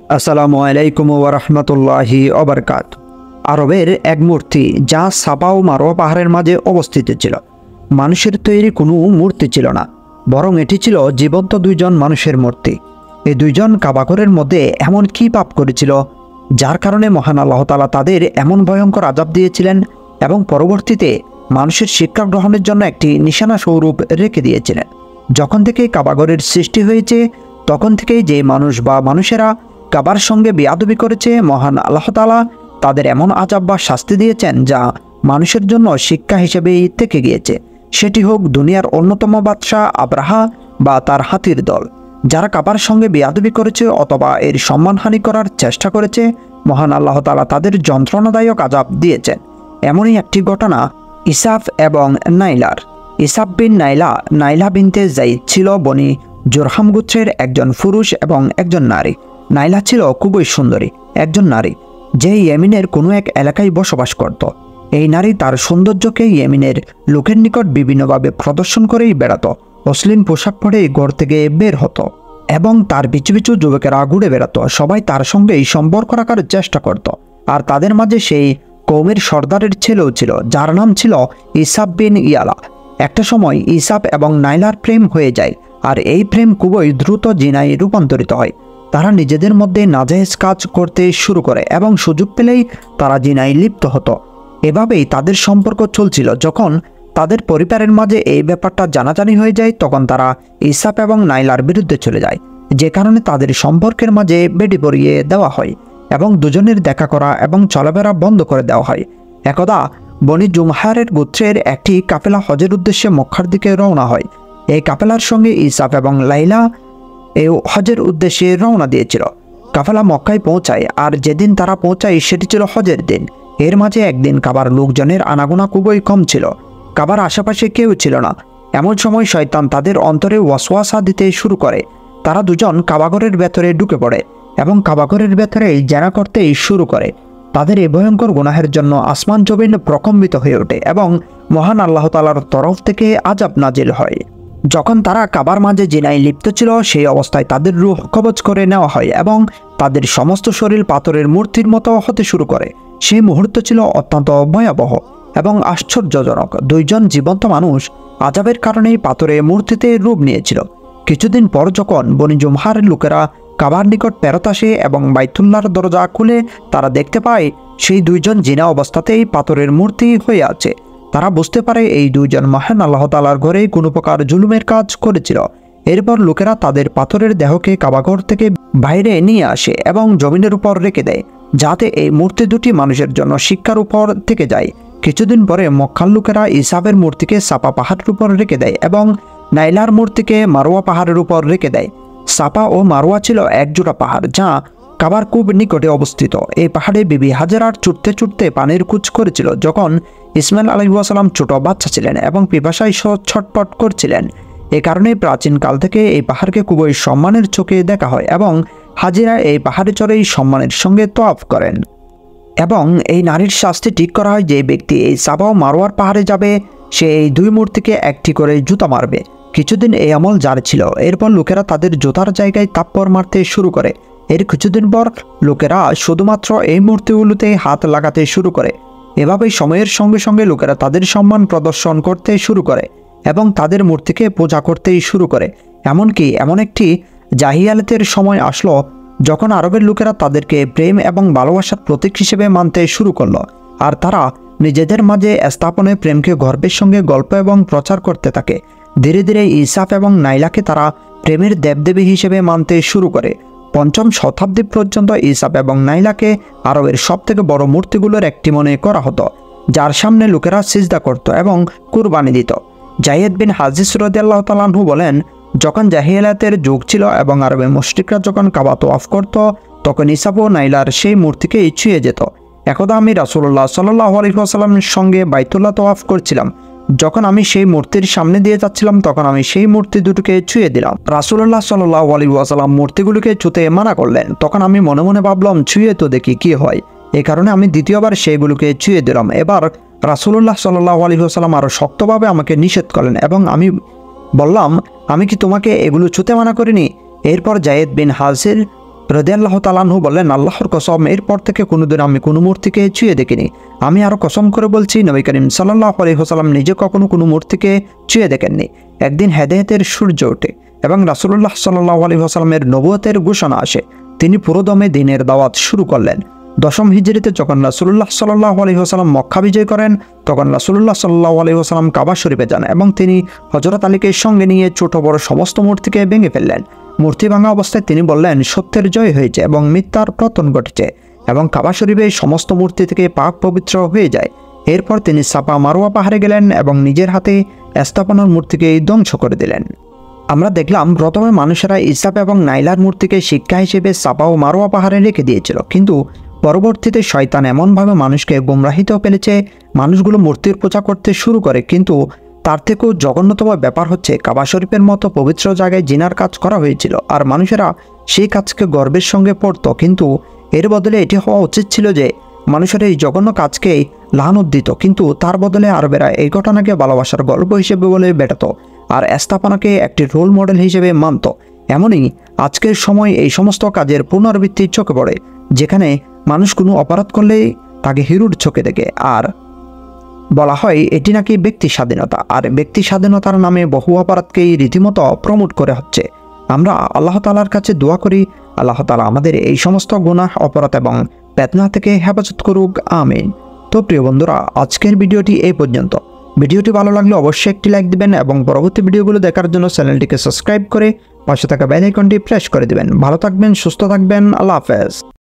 আসসালামু আলাইকুম ওয়া রাহমাতুল্লাহি ওয়া বারাকাতুহু। আরবের এক মূর্তি যা সাফা ও মারওয়া পাহাড়ের মাঝে অবস্থিত ছিল। মানুষের তৈরি কোনো মূর্তি ছিল না, বরং এটি ছিল জীবন্ত দুইজন মানুষের মূর্তি। এই দুইজন কাবাঘরের মধ্যে এমন কি পাপ করেছিল যার কারণে মহান আল্লাহ তাআলা তাদের এমন ভয়ঙ্কর আযাব দিয়েছিলেন এবং পরবর্তীতে মানুষের শিক্ষা গ্রহণের জন্য একটি নিশানা স্বরূপ রেখে দিয়েছিলেন। যখন থেকে কাবাঘরের সৃষ্টি হয়েছে তখন থেকেই যে মানুষ বা মানুষেরা কাবার সঙ্গে বেয়াদবি করেছে, মহান আল্লাহ তাআলা তাদের এমন আযাব বা শাস্তি দিয়েছেন যা মানুষের জন্য শিক্ষা হিসেবেই থেকে গিয়েছে। সেটি হোক দুনিয়ার অন্যতম বাদশাহ আব্রাহা বা তার হাতির দল, যারা কাবার সঙ্গে বেয়াদবি করেছে অথবা এর সম্মানহানি করার চেষ্টা করেছে, মহান আল্লাহ তাআলা তাদের যন্ত্রণাদায়ক আযাব দিয়েছেন। এমনই একটি ঘটনা ইসাফ এবং নাইলার। ইসাফ বিন নাইলা বিনতে যায়েদ ছিল বনি জুরহাম গোত্রের একজন পুরুষ এবং একজন নারী। নাইলা ছিল খুবই সুন্দরী একজন নারী, যে ইয়েমেনের কোনো এক এলাকায় বসবাস করত। এই নারী তার সৌন্দর্যকে ইয়েমেনের লোকের নিকট বিভিন্নভাবে প্রদর্শন করেই বেড়াতো। অশ্লীল পোশাক পরে ঘর থেকে বের হতো এবং তার পিছু পিছু যুবকেরা ঘুরে বেড়াতো। সবাই তার সঙ্গে এই সম্পর্ক রাখার চেষ্টা করত। আর তাদের মাঝে সেই কৌমের সর্দারের ছেলেও ছিল, যার নাম ছিল ইসাফ বিন ইয়ালা। একটা সময় ইসাফ এবং নাইলার প্রেম হয়ে যায়, আর এই প্রেম খুবই দ্রুত জিনায় রূপান্তরিত হয়। তারা নিজেদের মধ্যে নাজায়েজ কাজ করতে শুরু করে এবং সুযোগ পেলেই তারা জিনায় লিপ্ত হতো। এভাবেই তাদের সম্পর্ক চলছিল। যখন তাদের পরিবারের মাঝে এই ব্যাপারটা জানাজানি হয়ে যায়, তখন তারা ইসাফ এবং নাইলার বিরুদ্ধে চলে যায়, যে কারণে তাদের সম্পর্কের মাঝে বেড়ি পরিয়ে দেওয়া হয় এবং দুজনের দেখা করা এবং চলাফেরা বন্ধ করে দেওয়া হয়। একদা বনি জুমহারের গোত্রের একটি কাফেলা হজের উদ্দেশ্যে মক্কার দিকে রওনা হয়। এই কাফেলার সঙ্গে ইসাফ এবং লাইলা এই হজের উদ্দেশ্যে রওনা দিয়েছিল। কাফেলা মক্কায় পৌঁছায়, আর যেদিন তারা পৌঁছায় সেটি ছিল হজের দিন। এর মাঝে একদিন কাবার লোকজনের আনাগোনা খুবই কম ছিল। কাবার আশেপাশে কেউ ছিল না। এমন সময় শয়তান তাদের অন্তরে ওয়াসওয়াসা দিতে শুরু করে। তারা দুজন কাবাঘরের ভেতরে ঢুকে পড়ে এবং কাবাঘরের ভেতরে জেনা করতেই শুরু করে। তাদের এই ভয়ঙ্কর গুনাহের জন্য আসমান জমিন প্রকম্পিত হয়ে ওঠে এবং মহান আল্লাহ তাআলার তরফ থেকে আযাব নাজিল হয়। যখন তারা কাবার মাঝে জিনায় লিপ্ত ছিল, সেই অবস্থায় তাদের রূহ কবজ করে নেওয়া হয় এবং তাদের সমস্ত শরীর পাথরের মূর্তির মতো হতে শুরু করে। সেই মুহূর্ত ছিল অত্যন্ত ভয়াবহ এবং আশ্চর্যজনক। দুইজন জীবন্ত মানুষ আযাবের কারণেই পাথরের মূর্তিতে রূপ নিয়েছিল। কিছুদিন পর যখন বনি জুমহারের লোকেরা কাবার নিকট ফেরত আসে এবং বাইতুল্লাহর দরজা খুলে তারা দেখতে পায় সেই দুইজন জিনা অবস্থাতেই পাথরের মূর্তি হয়ে আছে। তারা বুঝতে পারে এই দুইজন মহান আল্লাহ তাআলার ঘরে কোনো প্রকার জুলুমের কাজ করেছিল। এরপর লোকেরা তাদের পাথরের দেহকে কাবাঘর থেকে বাইরে নিয়ে আসে এবং জমিনের উপর রেখে দেয়, যাতে এই মূর্তি দুটি মানুষের জন্য শিক্ষার উপর থেকে যায়। কিছুদিন পরে মক্কার লোকেরা ইসাফের মূর্তিকে সাফা পাহাড়ের উপর রেখে দেয় এবং নাইলার মূর্তিকে মারওয়া পাহাড়ের উপর রেখে দেয়। সাফা ও মারওয়া ছিল একজোড়া পাহাড় যা কাবার খুব নিকটে অবস্থিত। এই পাহাড়ে বিবি হাজেরার ছুটতে ছুটতে পানির কুচ করেছিল যখন ইসমাইল আলাইহিস সালাম ছোট বাচ্চা ছিলেন এবং পিপাসায় ছটপট করছিলেন। এ কারণে প্রাচীনকাল থেকে এই পাহাড়কে খুবই সম্মানের চোখে দেখা হয় এবং হাজিরা এই পাহাড়ে চড়েই সম্মানের সঙ্গে তওয়াফ করেন। এবং এই নারীর শাস্তি ঠিক করা হয়, যে ব্যক্তি এই সাফা ও মারওয়ার পাহাড়ে যাবে সে এই দুই মূর্তিকে একটি করে জুতা মারবে। কিছুদিন এই আমল জারি ছিল। এরপর লোকেরা তাদের জুতার জায়গায় তাপ্পর মারতে শুরু করে। এর কিছুদিন পর লোকেরা শুধুমাত্র এই মূর্তিগুলোতে হাত লাগাতে শুরু করে। এভাবেই সময়ের সঙ্গে সঙ্গে লোকেরা তাদের সম্মান প্রদর্শন করতে শুরু করে এবং তাদের মূর্তিকে পূজা করতেই শুরু করে। এমনকি এমন একটি জাহিয়ালাতের সময় আসলো যখন আরবের লোকেরা তাদেরকে প্রেম এবং ভালোবাসার প্রতীক হিসেবে মানতে শুরু করলো, আর তারা নিজেদের মাঝে স্থাপনে প্রেমকে গর্বের সঙ্গে গল্প এবং প্রচার করতে থাকে। ধীরে ধীরে ইসাফ এবং নাইলাকে তারা প্রেমের দেবদেবী হিসেবে মানতে শুরু করে। পঞ্চম শতাব্দী পর্যন্ত ইসাফ এবং নাইলাকে আরবের সবথেকে বড় মূর্তিগুলোর একটি মনে করা হতো, যার সামনে লোকেরা সিজদা করত এবং কুরবানি দিত। যায়েদ বিন হাজিস রাদিয়াল্লাহু তাআলা আনহু বলেন, যখন জাহিলিয়াতের যুগ ছিল এবং আরবের মুশরিকরা যখন কাবা তওয়াফ করত, তখন ইসাফ ও নাইলার সেই মূর্তিকে ছুঁয়ে যেত। একদা আমি রাসূলুল্লাহ সাল্লাল্লাহু আলাইহি ওয়াসাল্লামের সঙ্গে বাইতুল্লাহ তওয়াফ করছিলাম। যখন আমি সেই মূর্তির সামনে দিয়ে যাচ্ছিলাম, তখন আমি সেই মূর্তি দুটোকে ছুঁয়ে দিলাম। রাসূলুল্লাহ সাল্লাল্লাহু আলাইহি ওয়াসাল্লাম মূর্তিগুলোকে ছুঁতে মানা করলেন। তখন আমি মনে মনে ভাবলাম, ছুঁয়ে তো দেখি কি হয়। এই কারণে আমি দ্বিতীয়বার সেগুলোকে ছুঁয়ে দিলাম। এবার রাসূলুল্লাহ সাল্লাল্লাহু আলাইহি ওয়াসাল্লাম আরও শক্তভাবে আমাকে নিষেধ করলেন এবং আমি বললাম, আমি কি তোমাকে এগুলো ছুঁতে মানা করিনি? এরপর যায়েদ বিন হাজির রাদিয়াল্লাহু তাআলা আনহু বললেন, আল্লাহর কসম, এরপর থেকে কোনোদিন আমি কোনো মূর্তিকে ছুঁয়ে দেখিনি। আমি আরও কসম করে বলছি, নবী করিম সাল্লাল্লাহু আলাইহি ওয়াসাল্লাম নিজে কখনো কোনো মূর্তিকে ছুঁয়ে দেখেননি। একদিন হেদায়েতের সূর্য ওঠে এবং রাসূলুল্লাহ সাল্লাল্লাহু আলাইহি ওয়াসাল্লামের নবুয়তের ঘোষণা আসে। তিনি পুরোদমে দ্বীনের দাওয়াত শুরু করলেন। 10ম হিজরিতে যখন রাসূলুল্লাহ সাল্লাল্লাহু আলাইহি ওয়াসাল্লাম মক্কা বিজয় করেন, তখন রাসূলুল্লাহ সাল্লাল্লাহু আলাইহি ওয়াসাল্লাম কাবা শরীফে যান এবং তিনি হযরত আলীকে সঙ্গে নিয়ে ছোট বড় সমস্ত মূর্তিকে ভেঙে ফেললেন। মূর্তি ভাঙা অবস্থায় তিনি বললেন, সত্যের জয় হয়েছে এবং মিথ্যার পতন ঘটেছে, এবং কাবা শরীফে সমস্ত মূর্তি থেকে পাক পবিত্র হয়ে যায়। এরপর তিনি সাফা মারওয়া পাহাড়ে গেলেন এবং নিজের হাতে স্থাপনার মূর্তিকে ধ্বংস করে দিলেন। আমরা দেখলাম প্রথমে মানুষেরা ইসাফ এবং নাইলার মূর্তিকে শিক্ষা হিসেবে সাফা ও মারওয়া পাহাড়ে রেখে দিয়েছিল, কিন্তু পরবর্তীতে শয়তান এমনভাবে মানুষকে গোমরাহিতেও ফেলেছে, মানুষগুলো মূর্তির পূজা করতে শুরু করে। কিন্তু তার থেকেও জঘন্যতম ব্যাপার হচ্ছে, কাবা শরীফের মতো পবিত্র জায়গায় জিনার কাজ করা হয়েছিল, আর মানুষেরা সেই কাজকে গর্বের সঙ্গে পড়ত। কিন্তু এর বদলে এটি হওয়া উচিত ছিল যে মানুষেরা এই জঘন্য কাজকেই লানত দিত, কিন্তু তার বদলে আরবেরা এই ঘটনাকে ভালোবাসার গল্প হিসেবে বলে বেটাতো আর স্থাপনাকে একটি রোল মডেল হিসেবে মানত। এমনই আজকের সময় এই সমস্ত কাজের পুনরাবৃত্তি চোখে পড়ে, যেখানে মানুষ কোনো অপরাধ করলেই তাকে হিরোর চোখে দেখে, আর বলা হয় এটি নাকি ব্যক্তি স্বাধীনতা, আর ব্যক্তি স্বাধীনতার নামে বহু অপরাধকেই রীতিমতো প্রমোট করে হচ্ছে। আমরা আল্লাহ তাআলার কাছে দোয়া করি, আল্লাহ তাআলা আমাদের এই সমস্ত গুনাহ, অপরাধ এবং ফিতনা থেকে হেফাজত করুক, আমিন। তো প্রিয় বন্ধুরা, আজকের ভিডিওটি এই পর্যন্ত। ভিডিওটি ভালো লাগলে অবশ্যই একটি লাইক দিবেন এবং পরবর্তী ভিডিওগুলো দেখার জন্য চ্যানেলটিকে সাবস্ক্রাইব করে পাশে থাকা বেল আইকনটি প্রেস করে দিবেন। ভালো থাকবেন, সুস্থ থাকবেন, আল্লাহ হাফেজ।